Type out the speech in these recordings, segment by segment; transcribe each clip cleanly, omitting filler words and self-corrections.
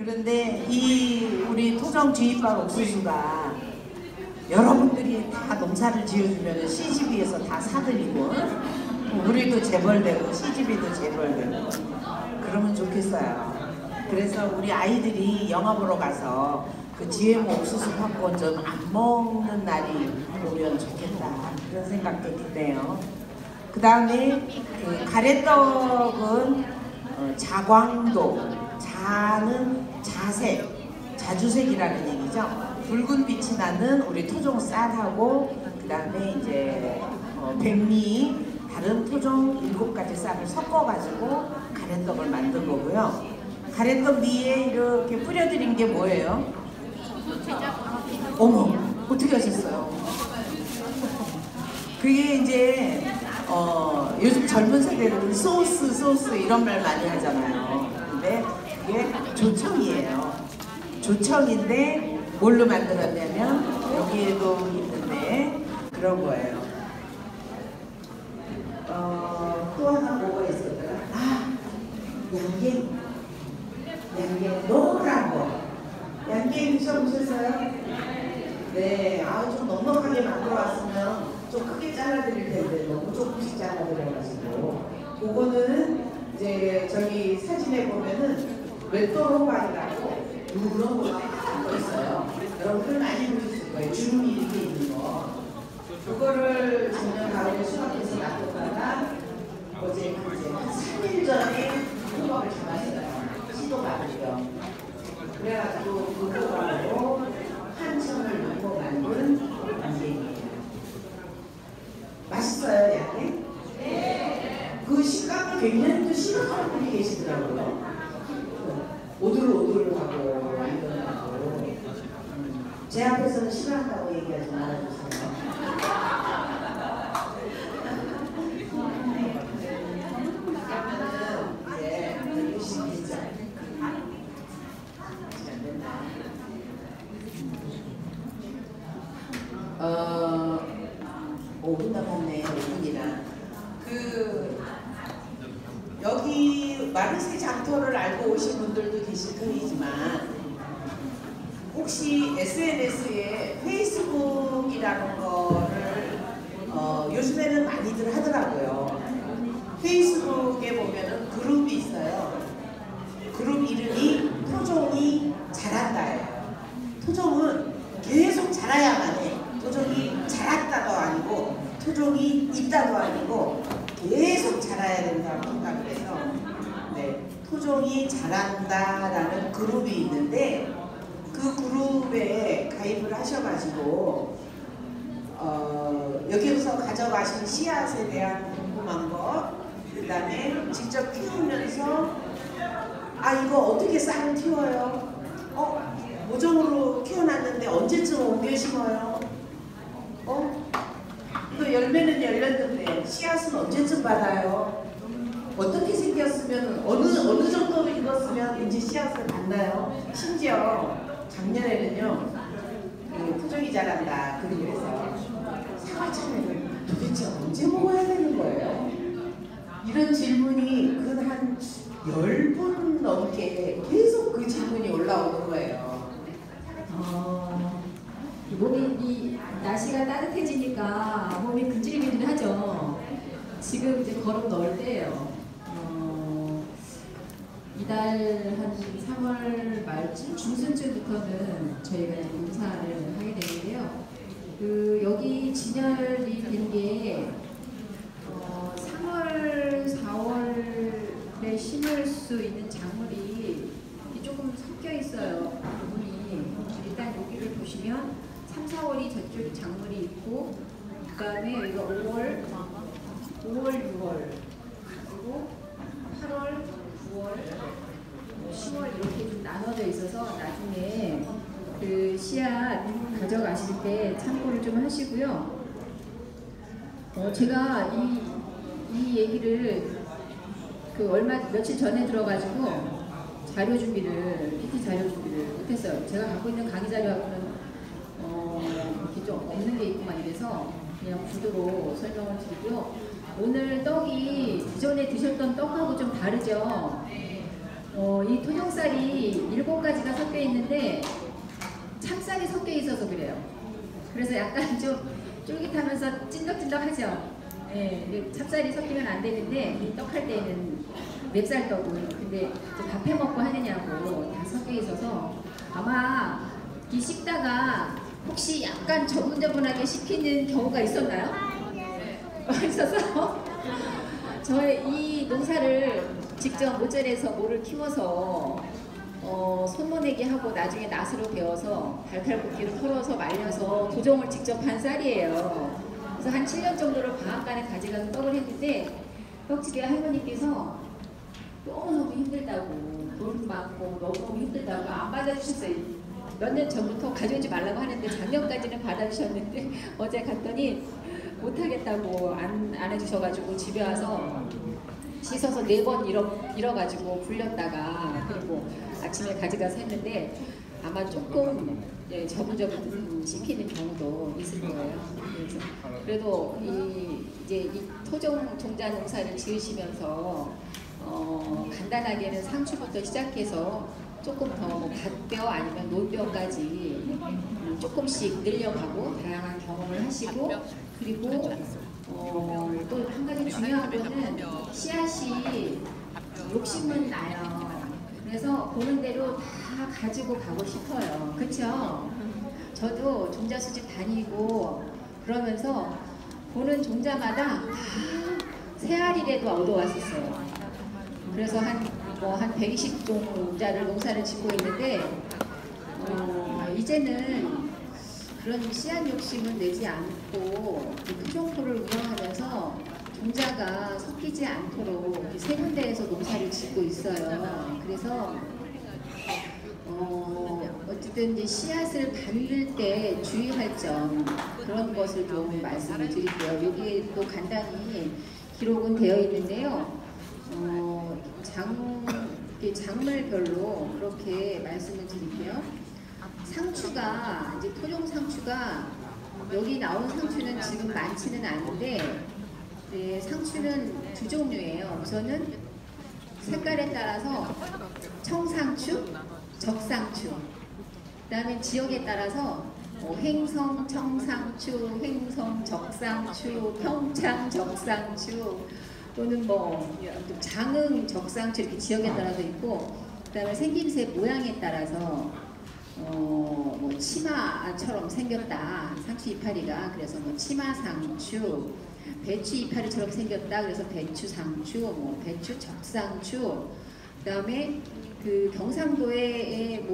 그런데 이 우리 토종 주입밥 옥수수가 여러분들이 다 농사를 지어주면 CGV에서 다 사들이고 우리도 재벌되고 CGV도 재벌되고 그러면 좋겠어요. 그래서 우리 아이들이 영화 보러 가서 그 GM 옥수수 팝콘 좀 안 먹는 날이 오면 좋겠다 그런 생각도 드네요. 그 다음에 그 가래떡은 자광도, 자는 자색, 자주색이라는 얘기죠. 붉은 빛이 나는 우리 토종 쌀하고 그 다음에 이제 백미 다른 토종 7가지 쌀을 섞어가지고 가래떡을 만든 거고요. 가래떡 위에 이렇게 뿌려드린 게 뭐예요? 어머, 어떻게 하셨어요? 그게 이제 요즘 젊은 세대들은 소스 이런 말 많이 하잖아요. 근데 이게 조청이에요. 조청인데 뭘로 만들었냐면 여기에도 있는데 그런 거예요. 또 하나 뭐가 있었더라? 양갱 노란 거. 양갱 드셔보셨어요? 네, 좀 넉넉하게 만들어 왔으면 좀 크게 잘라드릴 텐데 너무 조금씩 잘라드려가지고 그거는 이제 저기 사진에 보면은 웨토로바이라고 누런 거가 하나 있어요. 여러분들 많이 보셨을 거예요. 주름이 이렇게 있는 거. 그거를 작년 가을에 수확해서 놔뒀다가 어제 한 3일 전에 호박을 잡았어요. 시도가 아니죠. 그래가지고 그 호박으로 한천을 넣고 만든 양갱이에요. 맛있어요, 양갱? 네. 그 식감을 굉장히 또 싫어하는 분이 계시더라고요. 오들오들하고 완전하고 제 앞에서는 싫어한다고 얘기하지 말아주세요. 이제 유심이죠. 5분 남았네. 5분이나 여기 마르세 장터를 알고 오신 분들도 계실 터이지만 혹시 SNS에 페이스북이라는 거를 요즘에는 많이들 하더라고요. 페이스북에 보면은 그룹이 있어요. 그룹 이름이 토종이 자란다예요. 토종은 계속 자라야만 해. 토종이 자랐다도 아니고 토종이 있다도 아니고 계속 자라야 된다고 생각을 해서 네, 토종이 자란다라는 그룹이 있는데 그 그룹에 가입을 하셔가지고 여기서 가져가신 씨앗에 대한 궁금한 것, 그 다음에 직접 키우면서 이거 어떻게 쌀을 키워요? 모종으로 키워놨는데 언제쯤 옮겨 심어요? 이거 열매는 열렸는데 씨앗은 언제쯤 받아요? 어떻게 생겼으면 어느 정도로 익었으면 이제 씨앗을 받나요? 심지어 작년에는요 토종이 자란다 그래서 사과참외를 도대체 언제 먹어야 되는 거예요? 이런 질문이 한 10분 넘게 계속 그 질문이 올라오는 거예요. 몸이 날씨가 따뜻해지니까 몸이 근질근질하죠. 지금 이제 걸음 넣을 때예요. 이달 한 3월 말쯤 중순쯤부터는 저희가 이제 농사를 하게 되는데요. 여기 진열이 된 게 3월, 4월에 심을 수 있는 작물이 조금 섞여 있어요. 부분이 일단 여기를 보시면 3, 4월이 저쪽 작물이 있고 그 다음에 여기가 5월, 6월 그리고 8월, 9월, 10월 이렇게 좀 나눠져 있어서 나중에 그 씨앗 가져가실 때 참고를 좀 하시고요. 제가 이 얘기를 며칠 전에 들어가지고 자료 준비를, PT 자료 준비를 못했어요. 제가 갖고 있는 강의 자료하고는 이렇게 좀 없는 게 있구만 이래서 그냥 구두로 설명을 드리고요. 오늘 떡이 기존에 드셨던 떡하고 좀 다르죠? 이 토종쌀이 7가지가 섞여 있는데 참쌀이 섞여 있어서 그래요. 그래서 약간 좀 쫄깃하면서 찐덕찐덕하죠. 예, 찹쌀이 섞이면 안 되는데 이 떡할 때는 맵쌀떡은 근데 밥 해 먹고 하느냐고 다 섞여 있어서 아마 이 씹다가 혹시 약간 저분저분하게 씹히는 경우가 있었나요? 있어서 저의 이 농사를 직접 모절해서 모를 키워서 손모내기 하고 나중에 낫으로 베어서 발칼국기로 털어서 말려서 도종을 직접 한 쌀이에요. 그래서 한 7년 정도를 방앗간에 가져가서 떡을 했는데 떡집에 할머니께서 너무너무 힘들다고 돈 많고 너무 힘들다고 안 받아주셨어요. 몇 년 전부터 가져오지 말라고 하는데 작년까지는 받아주셨는데 어제 갔더니 못하겠다고 안 해주셔가지고 집에 와서 씻어서 4번 잃어가지고 불렸다가 그리고 아침에 가져가서 했는데 아마 조금 저분저분 씹히는 경우도 있을 거예요. 그래도 이제 이 토종 종자 농사를 지으시면서 간단하게는 상추부터 시작해서 조금 더 갓뼈 아니면 노뼈까지 조금씩 늘려가고 다양한 경험을 하시고 그리고 또 한 가지 중요한 거는 씨앗이 욕심은 나요. 그래서 보는 대로 다 가지고 가고 싶어요. 그쵸? 저도 종자 수집 다니고 그러면서 보는 종자마다 새알이라도 얻어왔었어요. 그래서 한 120종자를 농사를 짓고 있는데 이제는 그런 씨앗 욕심은 내지 않고 토종포를 운영하면서 종자가 섞이지 않도록 세 군데에서 농사를 짓고 있어요. 그래서 어쨌든 이제 씨앗을 받을 때 주의할 점 그런 것을 좀 말씀을 드릴게요. 여기에 또 간단히 기록은 되어 있는데요. 작물별로 그렇게 말씀을 드릴게요. 상추가 이제 토종 상추가 여기 나온 상추는 지금 많지는 않은데 상추는 2종류예요. 우선은 색깔에 따라서 청상추, 적상추, 그 다음에 지역에 따라서 횡성 청상추, 횡성 적상추, 평창 적상추 또는 장흥 적상추 이렇게 지역에 따라서 있고 그 다음에 생김새 모양에 따라서 치마처럼 생겼다 상추 이파리가 그래서 치마상추 배추 이파리처럼 생겼다 그래서 배추상추 배추 적상추 그 다음에 그 경상도에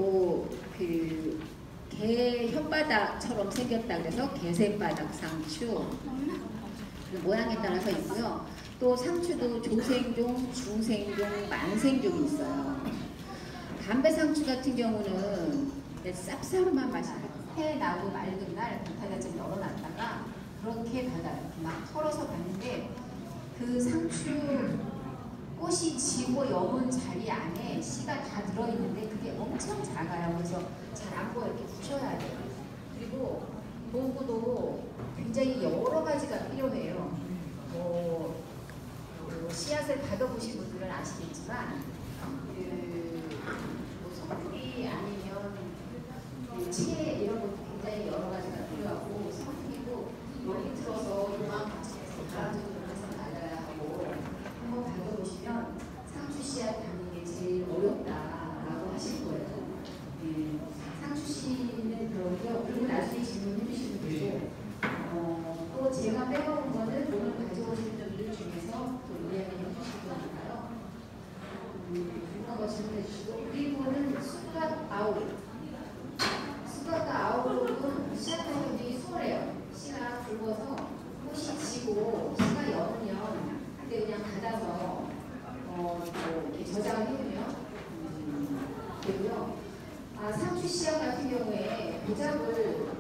개 혓바닥처럼 생겼다 그래서 개새바닥 상추 모양에 따라서 있고요. 또 상추도 조생종, 중생종, 만생종이 있어요. 담배상추 같은 경우는 쌉싸름한 맛이 해 나고 맑은 날 바닥에 좀 널어놨다가 그렇게 받아요. 막 털어서 봤는데 그 상추 꽃이 지고 여문 자리 안에 씨가 다 들어있는데 그게 엄청 작아요. 그래서 잘 안 보여 이렇게 부셔야 돼요. 그리고 도구도 굉장히 여러 가지가 필요해요. 씨앗을 받아보신 분들은 아시겠지만 선풍기 아니면 채 이런 것도 굉장히 여러 가지가 필요하고 선풍기도 여기 들어서 요만큼에서 바람적으로 해서 나가야 하고 한번 받아보시면 상추 씨앗 받는 게 제일 어렵다라고 하실 거예요. 상추 씨는 그러고요. 그리고 나중에 질문해 주시면 되고 또 제가 빼먹은 거는 오늘 가져오신 분들 중에서 또 이야기 해주실 거니까요. 그런 거 질문해 주시고 그리고는 수박 아웃 수박 아웃은 씨앗하기 굉장히 수월해요. 씨가 굵어서 꽃이 지고 씨가 여우면 그때 그냥 닫아서 이렇게 저장을 해두면 되고요. 상추 씨앗 같은 경우에 도작을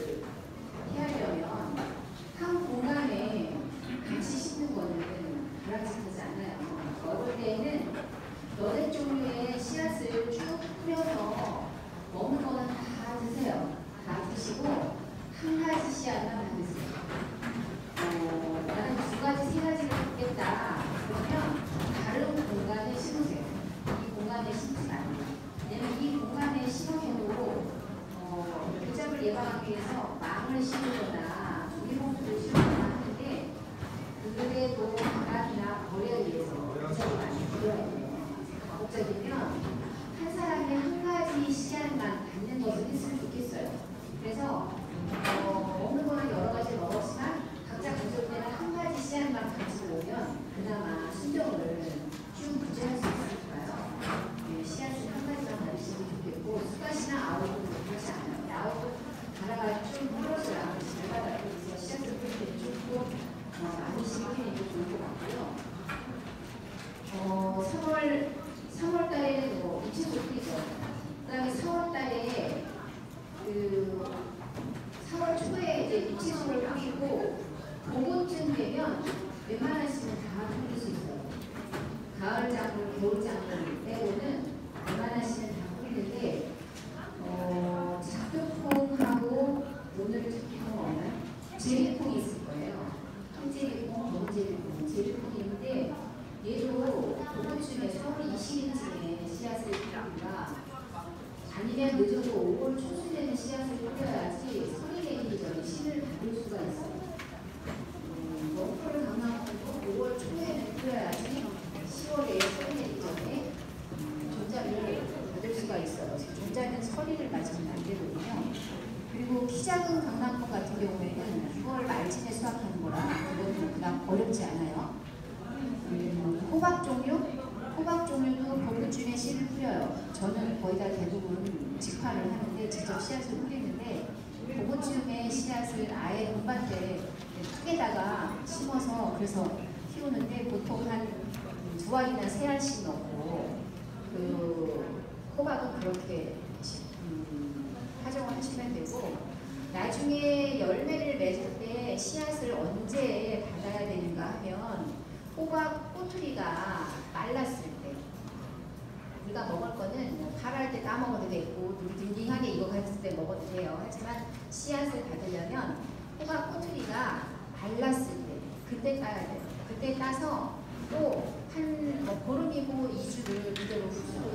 해하려면 한 공간에 같이 심는 거는 바람직하지 않아요. 어릴 때에는 여덟 종류의 씨앗을 쭉 뿌려서 먹는 거는 다 드세요. 다 드시고 한 가지 씨앗만 드세요. 나는 2가지, 3가지를 먹겠다. 그러면 다른 공간에 심으세요. 이 공간에 그래도 바람이나 벌에 의해서 굉장히 많이 필요해요. 가급적이면 한 사람이 한 가지 씨앗만 갖는 것을 했으면 좋겠어요. 그래서 먹는 거는 여러 가지 먹었지만 각자 가져올 때는 한 가지 씨앗만 가지고 오면 그나마 순정을 쭉 유지할 수 있을까요? 네, 씨앗을 한 가지만 가지시면 좋겠고 수가시나 아웃은 그렇지 않아요. 아웃은 바다가 쭉 흘러져야 잘 받아들고 있어서 씨앗을 뿌릴 때 조금 많이 심기는 게 좋을 것 같고요. 3월 달에는 뭐 입시도 뿌리죠. 그 다음에 4월 달에 4월 초에 이제 입시소를 뿌리고 봄쯤 되면 웬만하시면 다 뿌릴 수 있어요. 가을 작물, 겨울 작물 빼고는 웬만하시면 다 뿌리는데 작두콩하고 오늘 작두콩 없나요? 제비콩이 있을 거예요. 황제비콩, 봄제비콩, 제비콩이 있는데 얘도 봄쯤에 4월 20일쯤에 씨앗을 뿌립니다. 아니면 늦어도 5월 초순에는 씨앗을 뿌려야지 설이 내리기 전에 씨를 받을 수가 있어요. 머플을 강남콩도 5월 초에는 뿌려야지 10월에 설이 내리기 전에 종자를 받을 수가 있어요. 종자는 서리를 맞으면 안 되거든요. 그리고 키 작은 강남콩 같은 경우에는 6월 말쯤에 수확하는 거라 그것도 그냥 어렵지 않아요. 호박 종류도 봄쯤에 씨를 뿌려요. 저는 거의 다 대부분 직화를 하는데 직접 씨앗을 뿌리는데 봄쯤에 씨앗을 아예 본밭에 흙에다가 심어서 그래서 키우는데 보통 한 2알이나 3알씩 넣고 호박은 그렇게 활용을 하시면 되고 나중에 열매를 맺을 때 씨앗을 언제 받아야 되는가 하면 호박 꼬투리가 말랐을 때 우리가 먹을 거는 발할 때 따먹어도 되고 딩딩하게 익어갔을 때 먹어도 돼요. 하지만 씨앗을 받으려면 호박 꼬투리가 말랐을 때 그때 따야 돼요. 그때 따서 또 한 보름이고 2주를 그대로 후숙을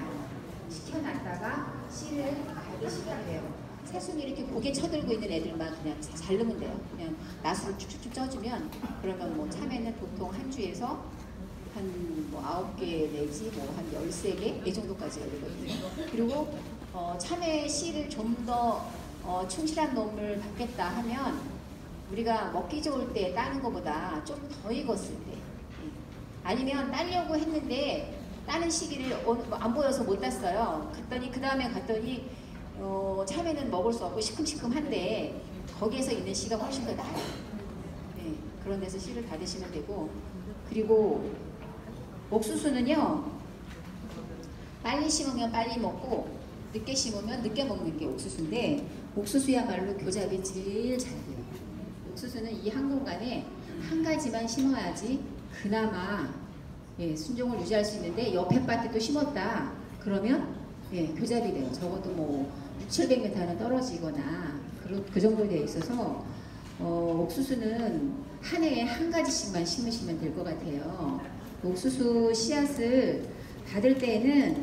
시켜놨다가 씨를 갈으시면 돼요. 새순이 이렇게 고개 쳐들고 있는 애들만 그냥 잘 넣으면 돼요. 그냥 낫을 축축축 쪄주면 그러면 뭐 참외는 보통 한 주에서 한 뭐 9개 내지 뭐 한 13개 이 정도까지 열리거든요. 그리고 참외 씨를 좀 더 충실한 놈을 받겠다 하면 우리가 먹기 좋을 때 따는 것보다 좀 더 익었을 때 아니면 따려고 했는데 따는 시기를 안 보여서 못 땄어요. 그 다음에 갔더니 참외는 먹을 수 없고 시큼시큼한데 거기에서 있는 씨가 훨씬 더 나아요. 네, 그런 데서 씨를 받으시면 되고 그리고 옥수수는요 빨리 심으면 빨리 먹고 늦게 심으면 늦게 먹는 게 옥수수인데 옥수수야말로 교잡이 제일 잘 돼요. 옥수수는 이 한 공간에 한 가지만 심어야지 그나마 순종을 유지할 수 있는데 옆에 밭에도 심었다 그러면 교잡이 돼요. 적어도 뭐 600~700m는 떨어지거나 그 정도 되어 있어서 옥수수는 한 해에 한 가지씩만 심으시면 될 것 같아요. 옥수수 씨앗을 받을 때는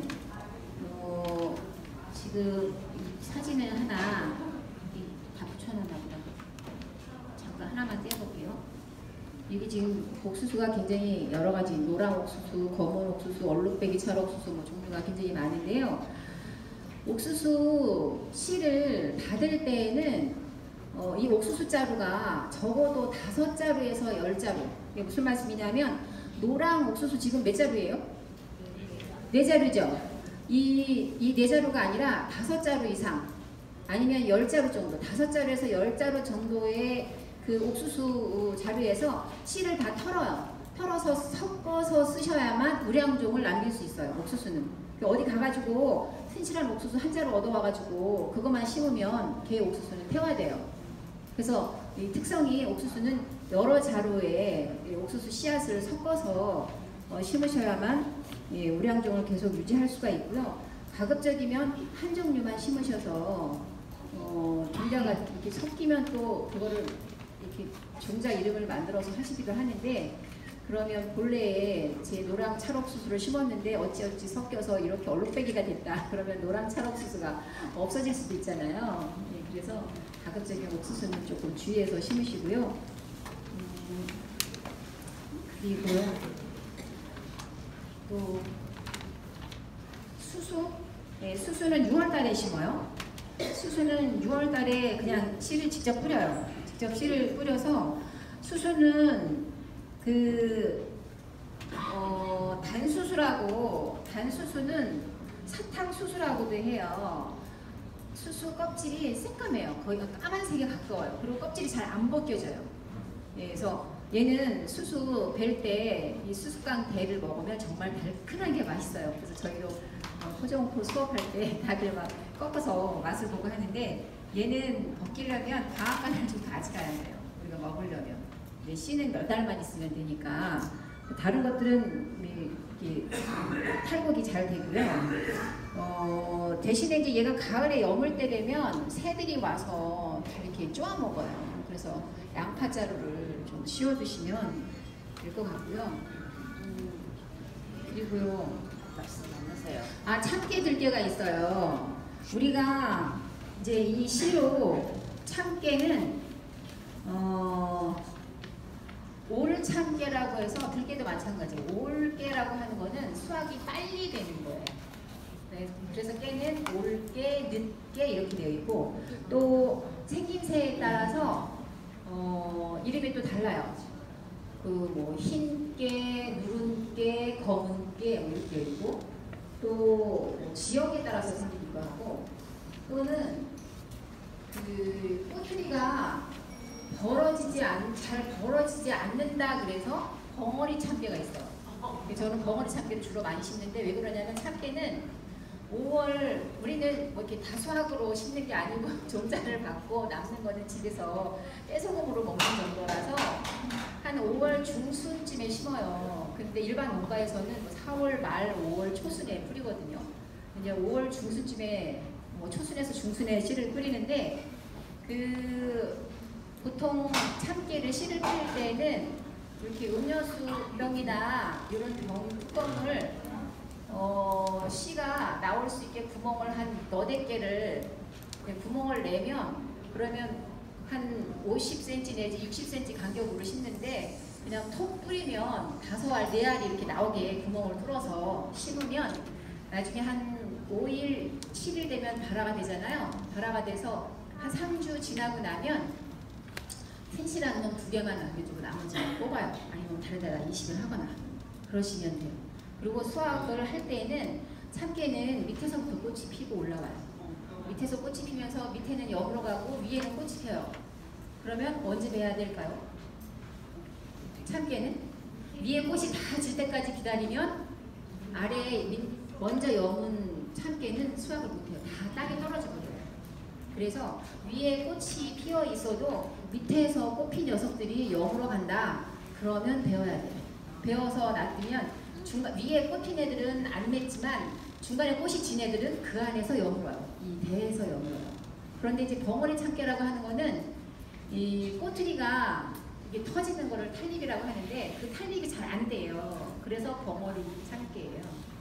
지금 사진을 하나 다 붙여놨나 보다. 잠깐 하나만 떼어볼게요. 이게 지금 옥수수가 굉장히 여러 가지 노랑 옥수수, 검은 옥수수, 얼룩배기 찰옥수수 뭐 종류가 굉장히 많은데요. 옥수수 씨를 받을 때에는 이 옥수수 자루가 적어도 5자루에서 10자루. 이게 무슨 말씀이냐면 노랑 옥수수 지금 몇 자루예요? 4자루죠. 이 4자루가 아니라 5자루 이상 아니면 10자루 정도 5자루에서 10자루 정도의 그 옥수수 자루에서 씨를 다 털어서 섞어서 쓰셔야만 우량종을 남길 수 있어요. 옥수수는 어디 가가지고 튼실한 옥수수 한 자루 얻어와가지고 그것만 심으면 걔 옥수수는 태화돼요. 그래서 이 특성이 옥수수는 여러 자루에 옥수수 씨앗을 섞어서 심으셔야만 우량종을 계속 유지할 수가 있고요. 가급적이면 한 종류만 심으셔서 종자가 이렇게 섞이면 또 그거를 이렇게 종자 이름을 만들어서 하시기도 하는데 그러면 본래에 제 노랑 찰옥수수를 심었는데 어찌어찌 섞여서 이렇게 얼룩배기가 됐다. 그러면 노랑 찰옥수수가 없어질 수도 있잖아요. 그래서 가급적이면 옥수수는 조금 주의해서 심으시고요. 그리고요. 또 수수. 네, 수수는 6월달에 심어요. 수수는 6월달에 그냥 씨를 직접 뿌려요. 직접 씨를 뿌려서 수수는 단수수는 사탕수수라고도 해요. 수수 껍질이 새까매요. 거의 까만색에 가까워요. 그리고 껍질이 잘 안 벗겨져요. 예, 그래서 얘는 수수 벨 때 이 수수깡 대를 먹으면 정말 달큰한 게 맛있어요. 그래서 저희도 토종포 수업할 때 다들 막 꺾어서 맛을 보고 하는데 얘는 벗기려면 방앗간을 좀 가져가야 돼요. 우리가 먹으려면. 씨는 몇 달만 있으면 되니까 다른 것들은 이렇게 탈곡이 잘 되고요. 대신에 이제 얘가 가을에 여물 때 되면 새들이 와서 이렇게 쪼아 먹어요. 그래서 양파자루를 좀 씌워 두시면 될 것 같고요. 그리고요. 말씀 나누세요. 참깨 들깨가 있어요. 우리가 이제 이 씨로 참깨는 올 참깨라고 해서 들깨도 마찬가지예요. 올깨라고 하는 거는 수확이 빨리 되는 거예요. 네, 그래서 깨는 올깨, 늦깨 이렇게 되어 있고 또 생김새에 따라서 이름이 또 달라요. 뭐 흰깨, 누른깨, 검은깨 이렇게 되어 있고 또 지역에 따라서 생기기도 하고 또는 꼬투리가 잘 벌어지지 않는다 그래서 벙어리 참깨가 있어요. 저는 벙어리 참깨를 주로 많이 심는데 왜 그러냐면 참깨는 5월 우리는 뭐 이렇게 다수학으로 심는 게 아니고 종자를 받고 남는 거는 집에서 떼소금으로 먹는 정도라서 한 5월 중순쯤에 심어요. 근데 일반 농가에서는 뭐 4월 말 5월 초순에 뿌리거든요. 이제 5월 중순쯤에 뭐 초순에서 중순에 씨를 뿌리는데 보통 참깨를 씨를 뿌릴 때는 이렇게 음료수 병이나 이런 병 뚜껑을 씨가 나올 수 있게 구멍을 한 너댓 개를 구멍을 내면 그러면 한 50cm 내지 60cm 간격으로 심는데 그냥 톡 뿌리면 5알, 4알이 이렇게 나오게 구멍을 뚫어서 심으면 나중에 한 5일, 7일 되면 발화가 되잖아요. 발화가 돼서 한 3주 지나고 나면 텐시라는 놈 2개만 남겨주고 나머지는 뽑아요. 아니면 다른 데다 이식을 하거나 그러시면 돼요. 그리고 수확을 할 때에는 참깨는 밑에서부터 꽃이 피고 올라와요. 밑에서 꽃이 피면서 밑에는 여물어 가고 위에는 꽃이 펴요. 그러면 언제 베야 될까요? 참깨는 위에 꽃이 다 질 때까지 기다리면 아래에 먼저 여문 참깨는 수확을 못해요. 다 땅에 떨어져 버려요. 그래서 위에 꽃이 피어 있어도 밑에서 꽃핀 녀석들이 여물어 간다. 그러면 베어야 돼요. 베어서 놔두면 위에 꽃핀 애들은 안 맺지만 중간에 꽃이 진 애들은 그 안에서 여물어요. 이 대에서 여물어요. 그런데 이제 벙어리 참깨라고 하는 거는 이 꼬투리가 이게 터지는 거를 탈립이라고 하는데 그 탈립이 잘 안 돼요. 그래서 벙어리 참깨예요.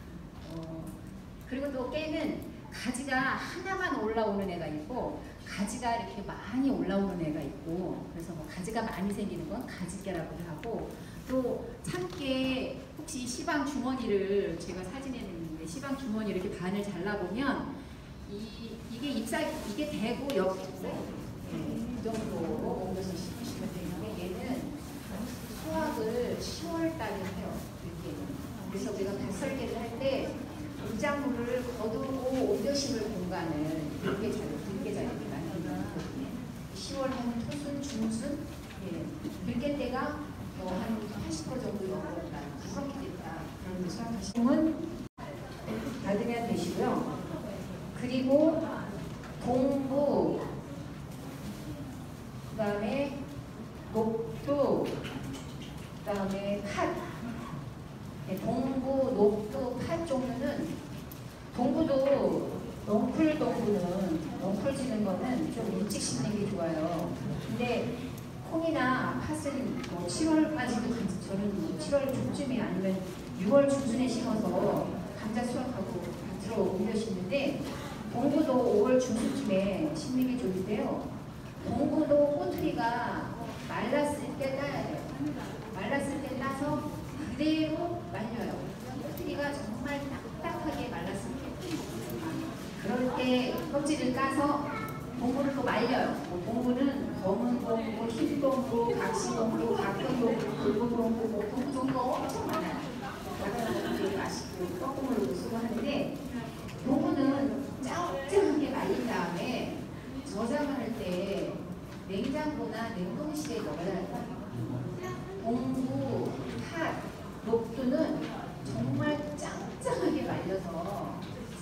그리고 또 깨는 가지가 하나만 올라오는 애가 있고 가지가 이렇게 많이 올라오는 애가 있고 그래서 뭐 가지가 많이 생기는 건 가지깨라고 하고 또 참깨 혹시 시방 주머니를 제가 사진에 냈는데 시방 주머니 이렇게 반을 잘라보면 이게 대고 옆에 이 정도로 옮겨서 심으시면 되는데 얘는 수확을 10월 달에 해요. 이렇게. 그래서 우리가 밭설계를 할 때 물작물을 거두고 옮겨 심을 공간을 들깨 자리를 만들거든요. 10월 한 초순, 중순 들깨 때가 한 80% 정도 넘어간다. 그렇게 됐다. 그런 수확하시면 받으면 되시고요. 그리고 동부 그 다음에 녹두 그 다음에 팥 동부, 녹두, 팥 종류는 동부도 넝쿨 지는 거는 좀 일찍 심는 게 좋아요. 근데 콩이나 팥은 뭐 7월까지도 저는 7월 중쯤에 아니면 6월 중순에 심어서 감자 수확하고 밭으로 옮겨 심는데 동부도 5월 중순쯤에 심는 게 좋은데요. 동부도 꼬투리가 말랐을 때 따야 돼요. 말랐을 때 따서 그대로 말려요. 껍데기가 정말 딱딱하게 말랐습니다. 그럴 때 껍질을 까서 봉구를 또 말려요. 봉구는 검은 봉구, 흰 봉구, 각시 봉구, 각근 봉구, 붉은 봉구, 봉구 종류가 엄청 많아요. 다른 봉구들이 맛있고 꺾음으로 쓰고 하는데 봉구는 짱짱하게 말린 다음에 저장할 때 냉장고나 냉동실에 넣어야 해요. 봉구, 팥, 녹두는 정말 짱짱하게 말려서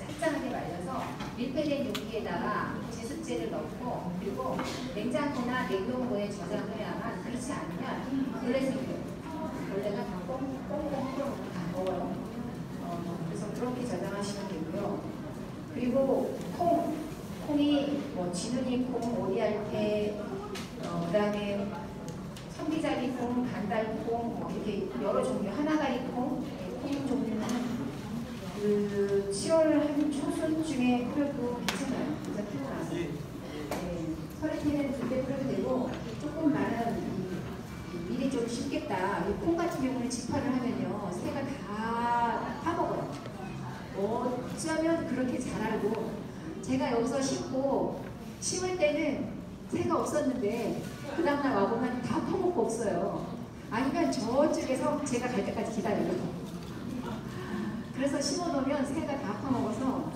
밀폐된 용기에다가 제습제를 넣고 그리고 냉장고나 냉동고에 저장해야만, 그렇지 않으면 벌레 생겨요. 벌레가 다 꽁꽁꽁 다 먹어요. 그래서 그렇게 저장하시면 되고요. 그리고 콩이 뭐 지느니 콩, 오리알테, 그다음에 선비자리 콩, 간달콩, 뭐 이렇게 여러 종류, 하나가리 콩 종류는 그 7월 한 초순쯤에 뿌려도 괜찮아요. 진짜 피고 나서. 네, 설에 때는 그때 뿌려도 되고, 조금 나는 미리 좀 심겠다. 콩 같은 경우는 직파를 하면요, 새가 다 파먹어요. 어쩌면 그렇게 잘 알고, 제가 여기서 심을 때는 새가 없었는데, 그 다음날 와보면 다 파먹고 없어요. 아니면 저쪽에서 제가 갈 때까지 기다려요. 그래서 심어놓으면 새가 다 파먹어서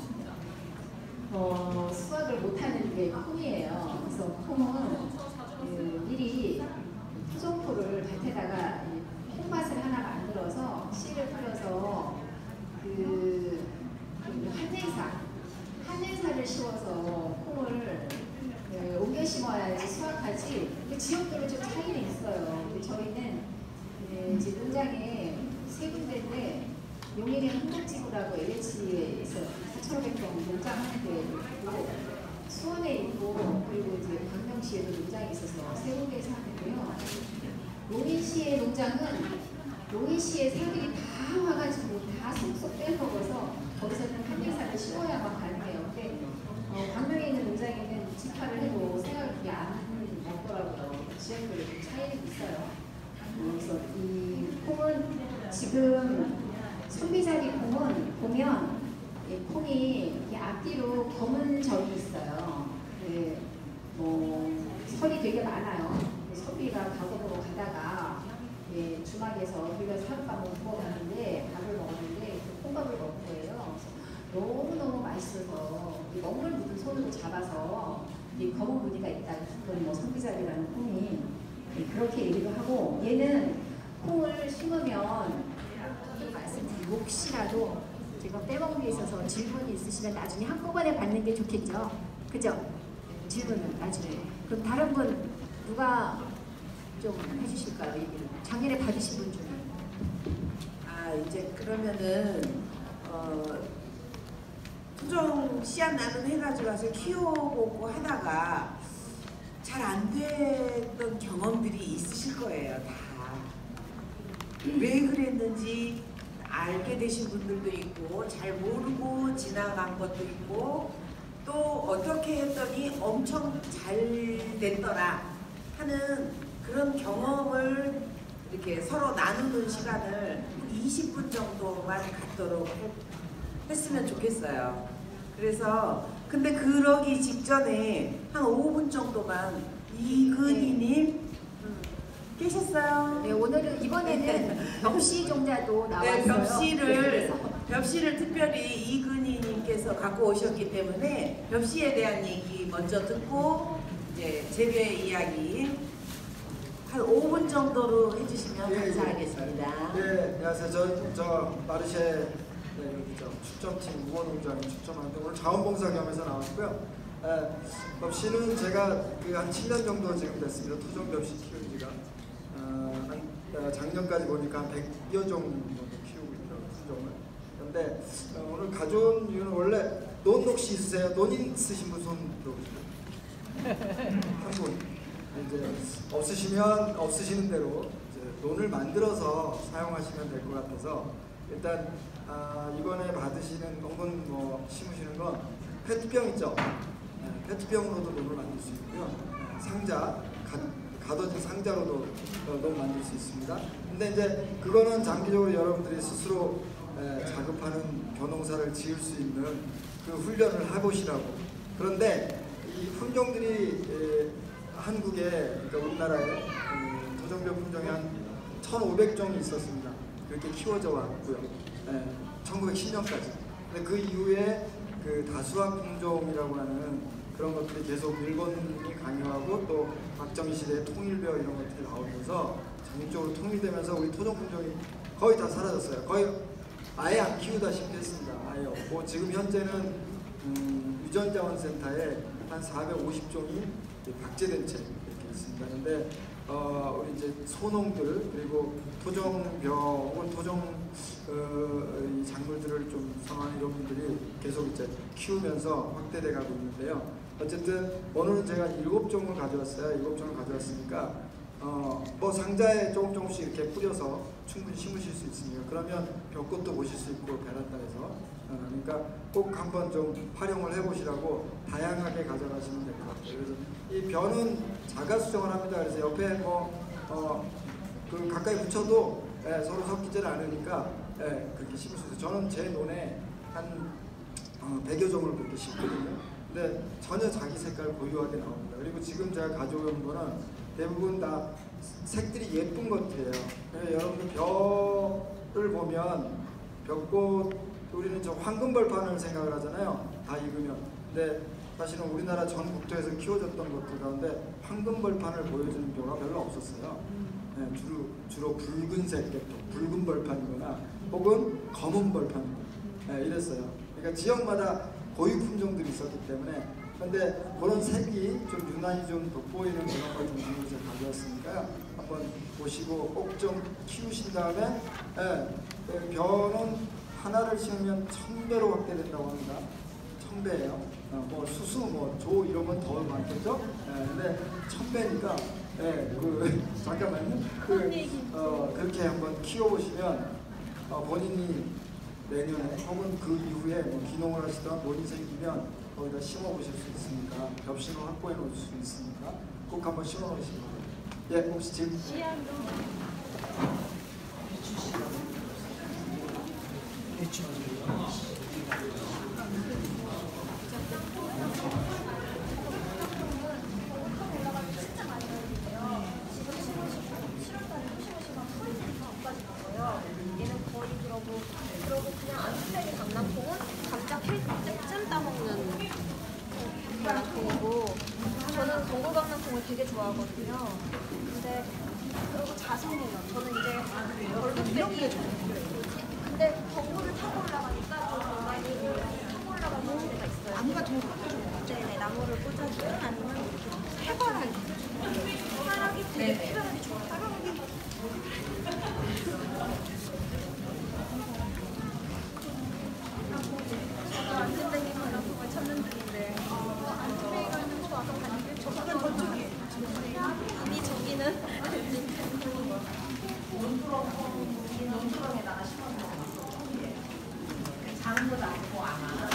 수확을 못하는 게 콩이에요. 그래서 콩은 미리 토종포를 밭에다가 콩밭을 하나 만들어서 씨를 뿌려서 한내사를 씌워서 콩을 옮겨 심어야지 수확하지. 지역별로 좀 차이는 있어요. 저희는 이제 농장에 3군데인데 용인의 한국지구라고 LH에서 4,500평 농장하는 데 있고, 수원에 있고, 그리고 이제 광명시에도 농장이 있어서 3군데에서 하는데요. 용인시의 농장은 용인시의 새들이 다 와가지고 다 쏙쏙 빼먹어서 거기서는 한대사를 심어야만 가능해요. 근데 광명에 있는 농장에는 직파를 해도 새가 그렇게 안 먹더라고요. 지역별로 차이는 있어요. 그래서 이 콩은 지금 선비자리 콩은 보면 콩이 앞뒤로 검은 점이 있어요. 설이 되게 많아요. 선비가 가곡으로 가다가 주막에서 우리가 하룻밤을 구워 갔는데 밥을 먹었는데 콩밥을 먹은 거예요. 너무너무 맛있어서 먹물 묻은 손으로 잡아서 검은 무늬가 있다. 그건 선비자리라는 콩이 그렇게 얘기도 하고, 얘는 콩을 심으면 혹시라도 제가 빼먹은 게 있어서 질문이 있으시면 나중에 한꺼번에 받는 게 좋겠죠? 그죠? 질문은 나중에. 그럼 다른 분 누가 좀 해주실까요? 얘기를. 작년에 받으신 분 중에. 이제 그러면은 토종 씨앗 나눔 해가지고 와서 키워보고 하다가 잘 안 됐던 경험들이 있으실 거예요. 다. 왜 그랬는지 알게 되신 분들도 있고, 잘 모르고 지나간 것도 있고, 또 어떻게 했더니 엄청 잘 됐더라 하는 그런 경험을 이렇게 서로 나누는 시간을 20분 정도만 갖도록 했으면 좋겠어요. 그래서 근데 그러기 직전에 한 5분 정도만 이근희님 계셨어요? 네, 오늘은 이번에는 벽시 종자도 나왔어요. 네, 벽시를 특별히 이근희님께서 갖고 오셨기 때문에 벽시에 대한 얘기 먼저 듣고 이제 재배 이야기 한 5분 정도로 해주시면 감사하겠습니다. 네, 안녕하세요. 저 마르쉐 축전팀 우원농장에 축전하는데 오늘 자원봉사 겸해서 나왔고요. 벽시는 제가 한 7년 정도 지금 됐습니다. 토종 벽시 키운 지가. 작년까지 보니까 한 100여 종 정도 키우고 있더라고요, 품종을. 그런데 오늘 가져온 이유는 원래 논 혹시 있으세요? 논 있으신 분 손 들어보세요. 한 분. 이제 없으시면 없으시는 대로 이제 논을 만들어서 사용하시면 될 것 같아서 일단 이번에 받으시는 혹은 심으시는 건 페트병 있죠? 페트병으로도 논을 만들 수 있고요. 상자, 가둬진 상자로도 만들 수 있습니다. 근데 이제 그거는 장기적으로 여러분들이 스스로 자급하는 벼농사를 지을 수 있는 그 훈련을 해보시라고. 그런데 이 품종들이 한국에, 그러니까 우리나라에 토종벼 품종이 한 1,500종이 있었습니다. 그렇게 키워져 왔고요. 1910년까지. 근데 그 이후에 그 다수학 품종이라고 하는 그런 것들이 계속 일본이 강요하고 또 박정희 시대에 통일벼 이런 것들이 나오면서 전국적으로 통일되면서 우리 토종 품종이 거의 다 사라졌어요. 거의 아예 안 키우다시피 했습니다. 아예 없고 지금 현재는 유전자원센터에 한 450종이 박제된 채 이렇게 있습니다. 근데 우리 이제 소농들 그리고 토종벼 혹은 토종 이 작물들을 좀 선호하는 이런 분들이 계속 이제 키우면서 확대돼 가고 있는데요. 어쨌든 오늘은 제가 7종을 가져왔어요. 7종을 가져왔으니까 뭐 상자에 조금씩 이렇게 뿌려서 충분히 심으실 수 있으니까 그러면 벼꽃도 보실 수 있고 베란다에서 그러니까 꼭 한번 좀 활용을 해보시라고 다양하게 가져가시면 될 것 같아요. 그래서 이 벼는 자가 수정을 합니다. 그래서 옆에 그 가까이 붙여도 서로 섞이질 않으니까 그렇게 심을 수 있어요. 저는 제 논에 한 100여 종을 그렇게 심거든요. 근데 전혀 자기 색깔 고유하게 나옵니다. 그리고 지금 제가 가져온 거는 대부분 다 색들이 예쁜 것들이에요. 여러분들 벼를 보면 벼꽃 우리는 저 황금벌판을 생각을 하잖아요. 다 익으면. 근데 사실은 우리나라 전 국토에서 키워졌던 것들 가운데 황금벌판을 보여주는 벼가 별로 없었어요. 주로 붉은색 계통, 붉은 벌판이거나 혹은 검은 벌판 이랬어요. 그러니까 지역마다 고유 품종들이 있었기 때문에 그런데 그런 색이 좀 유난히 좀 돋보이는 그런 걸 좀 제가 가져왔으니까요. 한번 보시고 꼭 좀 키우신 다음에 벼는 하나를 심으면 1000배로 확대된다고 합니다. 1000배예요. 뭐 수수, 뭐 조 이런 건 더 많겠죠? 근데 1000배니까 잠깐만요. 그렇게 한번 키워보시면 본인이 내년에 혹은 그 이후에 뭐 기농을 하시던 논이 생기면 거기다 심어보실 수 있으니까 겹신호 확보해 놓을 수 있으니까 꼭 한번 심어보시기 바랍니다. 혹시 질문? 얘는 거의 그러고 그냥 안스테리 강낭콩은 감자 햄 따먹는 강낭콩이고 저는 전골 강낭콩을 되게 좋아하거든요. 그리고 자성이요. 저는 이제 얼룩배기 근데 전골을 타고 올라가니까 좀 공간이 타고 올라가는 데가 있어요. 나무가 더 네네, 나무를 꽂아주든 아니면 이렇게 해바라기 해바라기 되게 해바라기 좋아. 해바라기 안전뱅이 강낭콩을 찾는 중인데 안전뱅이 강낭콩 좋아서 가는데 저기는 저쪽이에요. 이 저기는 논두렁에다가 심어서 작은 것도 아니고 아마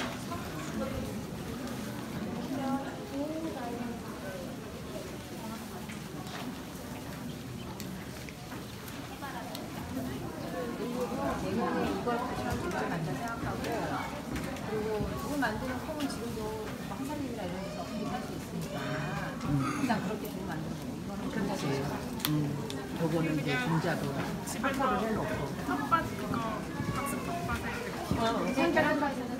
내년에 이걸 가져가면 진짜 간다 생각하고 그리고 이걸 만드는 콩은 지금도 화살림이나 이런 데서 어떻게 할 수 있으니까 항상 그렇게 좀 만드는 거고 이거는 그렇지. 요거는 이제 분자도 팔거를 해놓고 텃밭 그거 박스 텃밭에 생각 한 가지는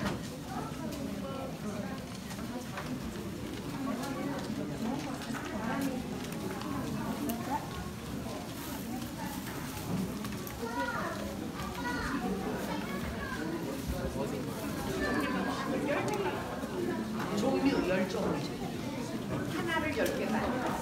종류 10종을 하나를 10개가 아니라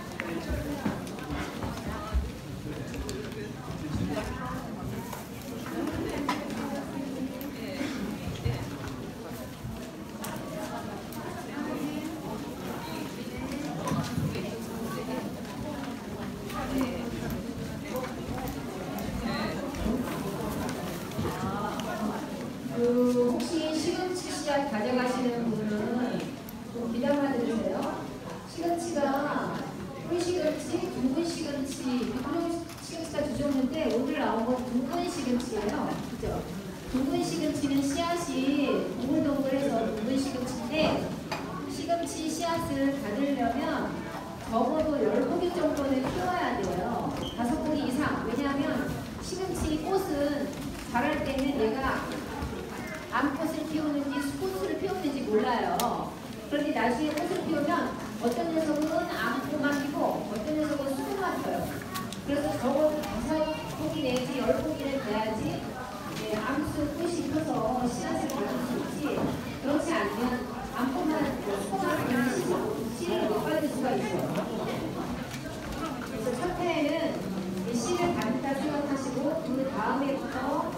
혹시 시금치 씨앗 가져가시는 분은 좀 기다려 주세요. 시금치가 꿀시금치, 둥근 시금치, 그런 시금치가 두 종류인데 오늘 나온 건 둥근 시금치예요. 그죠? 둥근 시금치는 씨앗이 동글동글해서 둥근 시금치인데 시금치 씨앗을 가르려면 적어도 10포기 정도는 키워야 돼요. 5포기 이상. 왜냐하면 시금치 꽃은 자랄 때는 얘가 암꽃을 피우는지 수꽃을 피우는지 몰라요. 그런데 나중에 꽃을 피우면 어떤 녀석은 암꽃만 피고 어떤 녀석은 수꽃만 펴요. 그래서 적어도 5포기 내지 10포기는 돼야지 암수 꽃이 펴서 씨앗을 가질 수 있지. 그렇지 않으면 암꽃만 수꽃만 피우면 씨를 못 받을 수가 있어요. 그래서 첫 해에는 씨를 받는다 생각하시고 그 다음에부터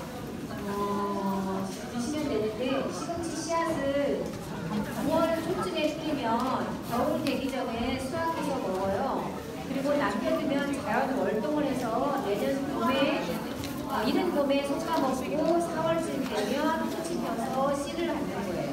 드시면 되는데 시금치 씨앗을 9월 초쯤에 뿌리면 겨울이 되기 전에 수확해서 먹어요. 그리고 남겨두면 자연 월동을 해서 내년 봄에 이른 봄에 솎아먹고 4월쯤 되면 꽃이 펴서 씨를 갖는 거예요.